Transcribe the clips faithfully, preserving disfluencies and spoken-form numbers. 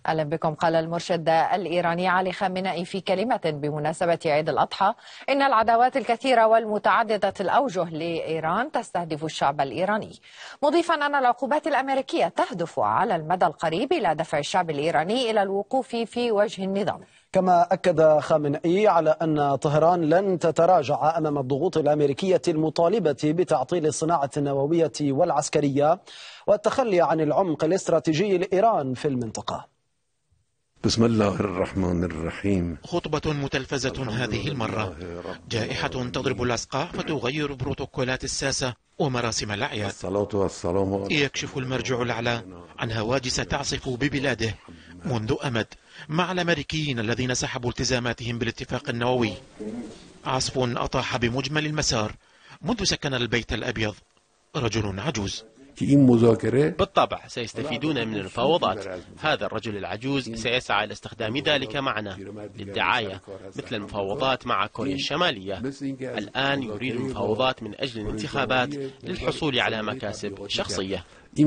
أهلا بكم. قال المرشد الإيراني علي خامنئي في كلمة بمناسبة عيد الأضحى إن العداوات الكثيرة والمتعددة الأوجه لإيران تستهدف الشعب الإيراني، مضيفا أن العقوبات الأمريكية تهدف على المدى القريب إلى دفع الشعب الإيراني إلى الوقوف في وجه النظام. كما أكد خامنئي على أن طهران لن تتراجع أمام الضغوط الأمريكية المطالبة بتعطيل الصناعة النووية والعسكرية والتخلي عن العمق الاستراتيجي لإيران في المنطقة. بسم الله الرحمن الرحيم. خطبة متلفزة هذه المرة، جائحة تضرب الأسقاع فتغير بروتوكولات الساسة ومراسم الأعياد. الصلاة والسلام. يكشف المرجع الأعلى عن هواجس تعصف ببلاده منذ أمد مع الأمريكيين الذين سحبوا التزاماتهم بالاتفاق النووي. عصف أطاح بمجمل المسار منذ سكن البيت الأبيض رجل عجوز. بالطبع سيستفيدون من المفاوضات. هذا الرجل العجوز سيسعى إلى استخدام ذلك معنا للدعاية، مثل المفاوضات مع كوريا الشمالية. الآن يريد المفاوضات من أجل الانتخابات للحصول على مكاسب شخصية.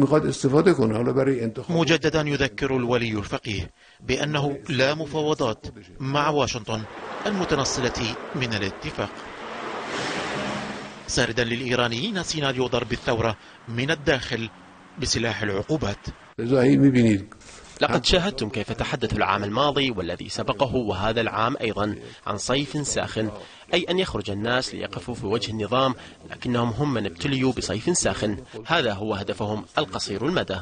مجددا يذكر الولي الفقيه بأنه لا مفاوضات مع واشنطن المتنصلة من الاتفاق. ساردا للإيرانيين سيناريو ضرب الثورة من الداخل بسلاح العقوبات. لقد شاهدتم كيف تحدثوا العام الماضي والذي سبقه وهذا العام أيضا عن صيف ساخن، أي أن يخرج الناس ليقفوا في وجه النظام، لكنهم هم من ابتليوا بصيف ساخن. هذا هو هدفهم القصير المدى.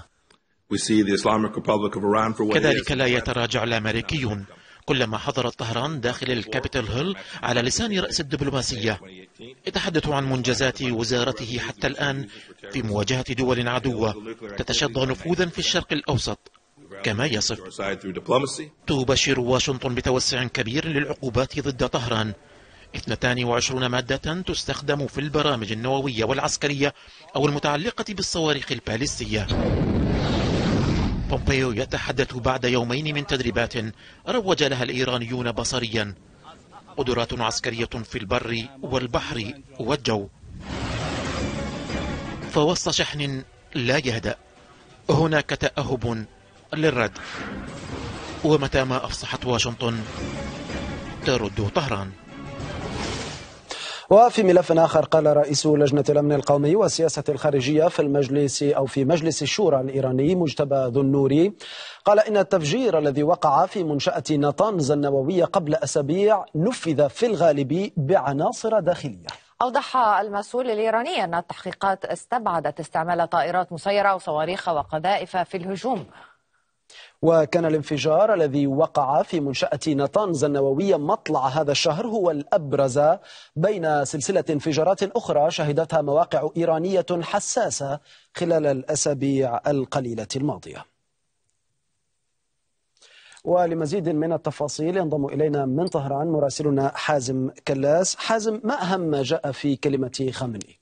كذلك لا يتراجع الأمريكيون. كلما حضرت طهران داخل الكابيتال هيل على لسان رأس الدبلوماسية يتحدث عن منجزات وزارته حتى الآن في مواجهة دول عدوة تتشظى نفوذا في الشرق الأوسط. كما يصف، تبشر واشنطن بتوسع كبير للعقوبات ضد طهران، اثنتين وعشرين مادة تستخدم في البرامج النووية والعسكرية أو المتعلقة بالصواريخ الباليستية. بومبيو يتحدث بعد يومين من تدريبات روج لها الإيرانيون بصريا، قدرات عسكرية في البر والبحر والجو. فوسط شحن لا يهدأ هناك تأهب للرد، ومتى ما أفصحت واشنطن ترد طهران. وفي ملف آخر، قال رئيس لجنة الأمن القومي والسياسة الخارجية في المجلس أو في مجلس الشورى الإيراني مجتبى ذو النوري، قال إن التفجير الذي وقع في منشأة نطنز النووية قبل أسابيع نفذ في الغالب بعناصر داخلية. أوضح المسؤول الإيراني أن التحقيقات استبعدت استعمال طائرات مسيرة وصواريخ وقذائف في الهجوم. وكان الانفجار الذي وقع في منشأة نطنز النووية مطلع هذا الشهر هو الأبرز بين سلسلة انفجارات أخرى شهدتها مواقع إيرانية حساسة خلال الأسابيع القليلة الماضية. ولمزيد من التفاصيل ينضم إلينا من طهران مراسلنا حازم كلاس. حازم، ما أهم ما جاء في كلمة خامنئي؟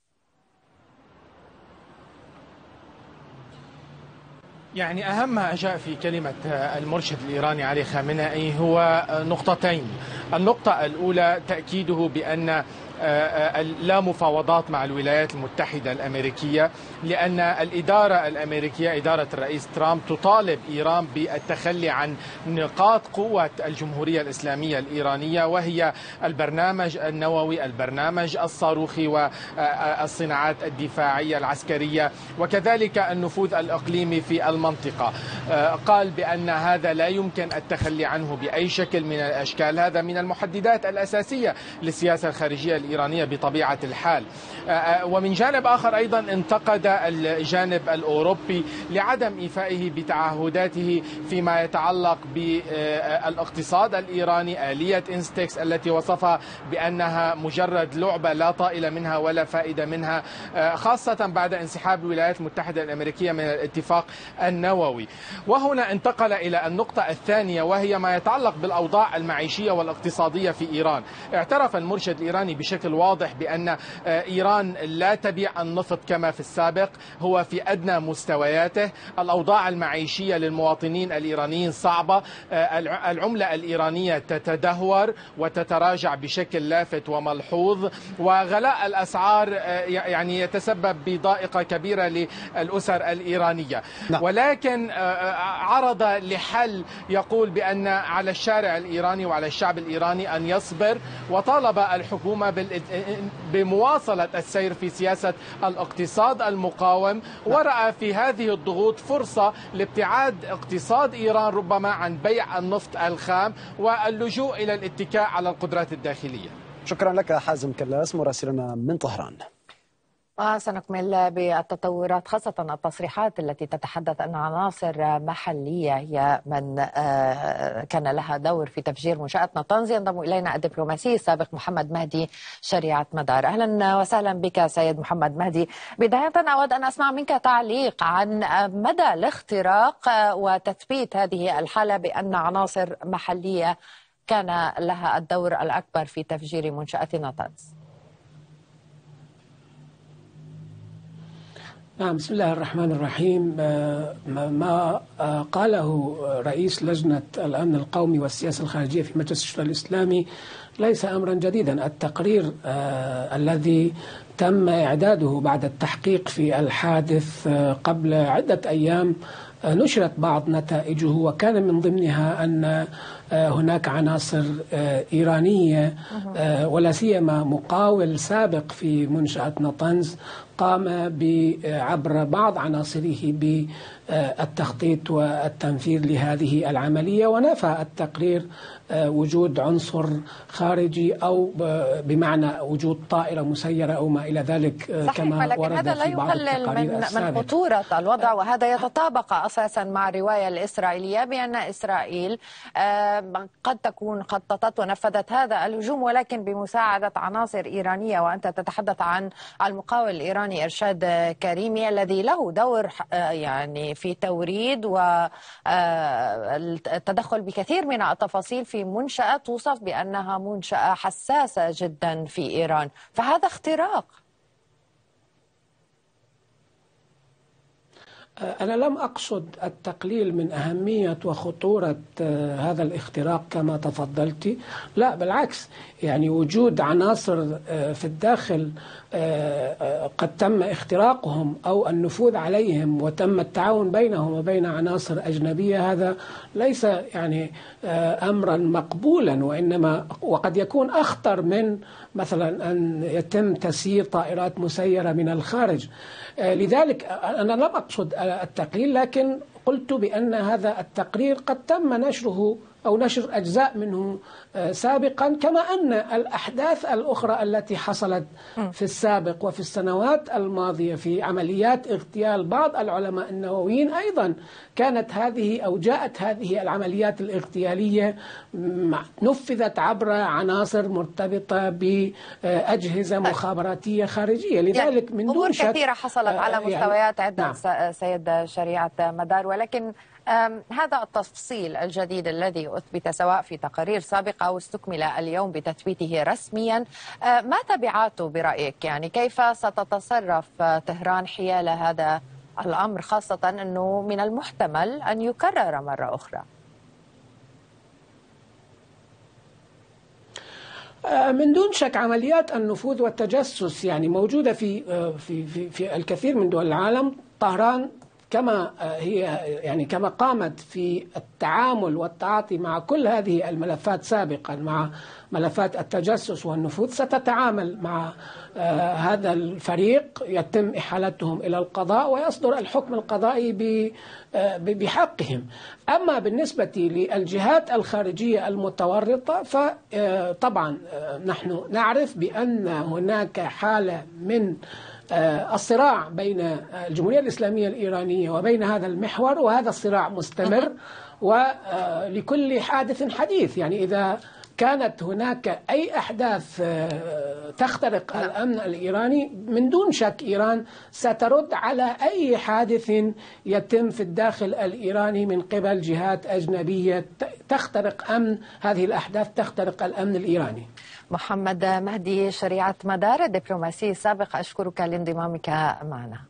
يعني أهم ما جاء في كلمة المرشد الإيراني علي خامنئي هو نقطتين. النقطة الأولى تأكيده بأن لا مفاوضات مع الولايات المتحدة الأمريكية، لأن الإدارة الأمريكية إدارة الرئيس ترامب تطالب إيران بالتخلي عن نقاط قوة الجمهورية الإسلامية الإيرانية، وهي البرنامج النووي، البرنامج الصاروخي، والصناعات الدفاعية العسكرية، وكذلك النفوذ الإقليمي في المنطقة. قال بأن هذا لا يمكن التخلي عنه بأي شكل من الأشكال. هذا من المحددات الأساسية للسياسة الخارجية الإيرانية بطبيعة الحال. ومن جانب آخر أيضا انتقد الجانب الأوروبي لعدم إيفائه بتعهداته فيما يتعلق بالاقتصاد الإيراني، آلية إنستكس التي وصفها بأنها مجرد لعبة لا طائل منها ولا فائدة منها، خاصة بعد انسحاب الولايات المتحدة الأمريكية من الاتفاق النووي. وهنا انتقل إلى النقطة الثانية وهي ما يتعلق بالأوضاع المعيشية والاقتصادية في إيران. اعترف المرشد الإيراني بشكل بشكل واضح بأن إيران لا تبيع النفط كما في السابق، هو في أدنى مستوياته. الأوضاع المعيشية للمواطنين الإيرانيين صعبة، العملة الإيرانية تتدهور وتتراجع بشكل لافت وملحوظ، وغلاء الأسعار يعني يتسبب بضائقة كبيرة للأسر الإيرانية. ولكن عرض لحل يقول بأن على الشارع الإيراني وعلى الشعب الإيراني أن يصبر، وطالب الحكومة بمواصلة السير في سياسة الاقتصاد المقاوم، ورأى في هذه الضغوط فرصة لابتعاد اقتصاد إيران ربما عن بيع النفط الخام واللجوء إلى الاتكاء على القدرات الداخلية. شكرا لك حازم كلاس مراسلنا من طهران. وسنكمل بالتطورات، خاصة التصريحات التي تتحدث أن عناصر محلية هي من كان لها دور في تفجير منشأة نطنز. ينضم إلينا الدبلوماسي السابق محمد مهدي شريعة مدار. أهلا وسهلا بك سيد محمد مهدي. بداية أود أن أسمع منك تعليق عن مدى الاختراق وتثبيت هذه الحالة بأن عناصر محلية كان لها الدور الأكبر في تفجير منشأة نطنز. نعم، بسم الله الرحمن الرحيم. ما قاله رئيس لجنة الأمن القومي والسياسة الخارجية في مجلس الشورى الإسلامي ليس أمرا جديدا. التقرير الذي تم إعداده بعد التحقيق في الحادث قبل عدة أيام نشرت بعض نتائجه، وكان من ضمنها أن هناك عناصر إيرانية ولا سيما مقاول سابق في منشأة نطنز قام عبر بعض عناصره بالتخطيط والتنفيذ لهذه العملية، ونفى التقرير وجود عنصر خارجي أو بمعنى وجود طائرة مسيرة أو ما إلى ذلك كما ورد هذا لا في بعض التقارير من, السابقة. من خطورة الوضع، وهذا يتطابق أساسا مع الرواية الإسرائيلية بأن إسرائيل قد تكون خططت ونفذت هذا الهجوم ولكن بمساعدة عناصر إيرانية. وأنت تتحدث عن المقاول الإيراني إرشاد كريمي الذي له دور يعني في توريد والتدخل بكثير من التفاصيل في منشأة توصف بأنها منشأة حساسة جدا في إيران، فهذا اختراق. أنا لم أقصد التقليل من أهمية وخطورة هذا الاختراق كما تفضلت، لا بالعكس، يعني وجود عناصر في الداخل قد تم اختراقهم أو النفوذ عليهم وتم التعاون بينهم وبين عناصر أجنبية، هذا ليس يعني أمرا مقبولا، وإنما وقد يكون أخطر من مثلا أن يتم تسيير طائرات مسيرة من الخارج. لذلك أنا لم أقصد التقليل، لكن قلت بأن هذا التقرير قد تم نشره أو نشر أجزاء منه سابقا، كما أن الأحداث الأخرى التي حصلت في السابق وفي السنوات الماضية في عمليات اغتيال بعض العلماء النوويين أيضا كانت هذه أو جاءت هذه العمليات الاغتيالية نفذت عبر عناصر مرتبطة بأجهزة مخابراتية خارجية. لذلك من أمور كثيرة حصلت على مستويات عدة. نعم. سيد شريعة مدار، ولكن هذا التفصيل الجديد الذي أثبت سواء في تقارير سابقة أو استكمل اليوم بتثبيته رسميا، ما تبعاته برأيك؟ يعني كيف ستتصرف طهران حيال هذا الأمر، خاصة أنه من المحتمل أن يكرر مرة أخرى؟ من دون شك عمليات النفوذ والتجسس يعني موجودة في في في, في الكثير من دول العالم. طهران كما هي يعني كما قامت في التعامل والتعاطي مع كل هذه الملفات سابقا مع ملفات التجسس والنفوذ، ستتعامل مع آه هذا الفريق، يتم إحالتهم إلى القضاء ويصدر الحكم القضائي آه بحقهم. أما بالنسبة للجهات الخارجية المتورطة فطبعا آه نحن نعرف بأن هناك حالة من الصراع بين الجمهورية الإسلامية الإيرانية وبين هذا المحور، وهذا الصراع مستمر ولكل حادث حديث. يعني إذا كانت هناك أي أحداث تخترق الأمن الإيراني، من دون شك إيران سترد على أي حادث يتم في الداخل الإيراني من قبل جهات أجنبية تخترق أمن هذه الأحداث، تخترق الأمن الإيراني. محمد مهدي، شريعة مدار الدبلوماسي السابق، أشكرك لانضمامك معنا.